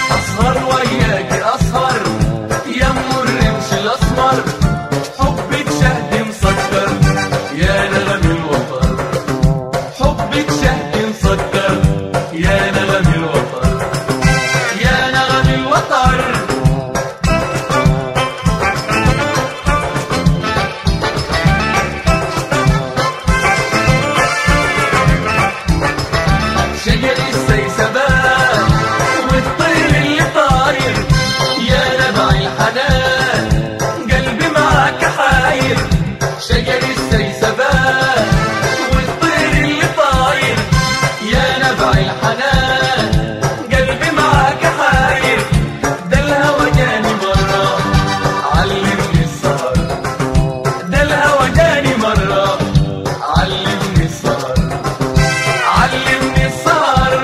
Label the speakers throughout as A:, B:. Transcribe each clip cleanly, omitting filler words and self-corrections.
A: أسهر وياكي أسهر يا أم الرمش الأسمر، حبك شهد مسكر يا نغم الوطن، حبك شهد مسكر يا نغم الوطن، يا نغم الوطن. شجر السيسبان والطير اللي طاير يا نبع الحنان قلبي معاك حاير، شجر السيسبان والطير اللي طاير يا نبع الحنان قلبي معاك حاير، ده الهوى جاني مرة علمني السهر، ده الهوى جاني مرة علمني السهر، علمني السهر.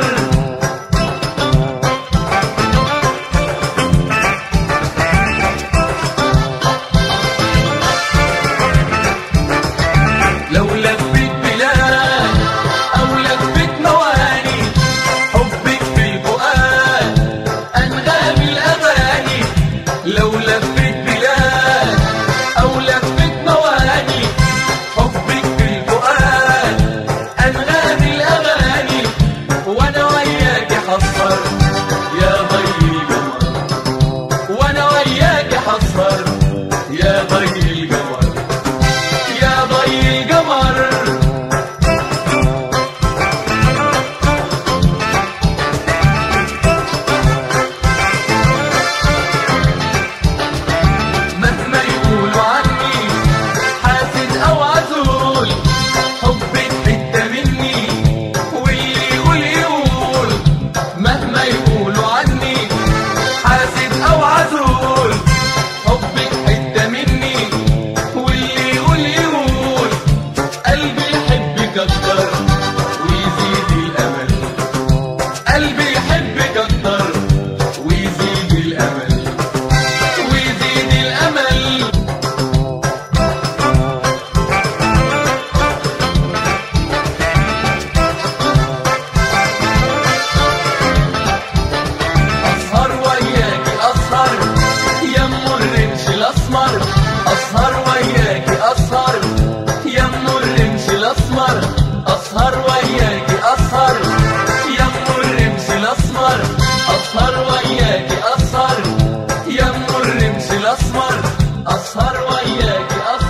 A: لو لفيت بلاد أو لفيت مواني حبك في الفؤاد أنغام الأغاني، لو لفيت بلاد أو لفيت مواني حبك في الفؤاد أنغام الأغاني، وأنا وياك حصر يا ضي القمر، وأنا وياك حصر يا ضي القمر، يا ضي القمر. مهما يقولوا عني حاسد أو عزول حبك حتة مني واللي يقول يقول، مهما يقولوا عني حاسد أو عزول حبك حتة مني واللي يقول يقول، قلبي يحبك أكتر ويزيد الأمل، قلبي يحبك أكتر ويزيد الأمل، ويزيد الأمل. أسهر وياكي أسهر يا أم الرمش الأسمر، أسهر وياكي أسهر يا أم الرمش الأسمر، أسهر وياكي أسهر يا أم الرمش الأسمر، أسهر وياكي أسهر يا أم الرمش الأسمر، أسهر وياكي أسهر.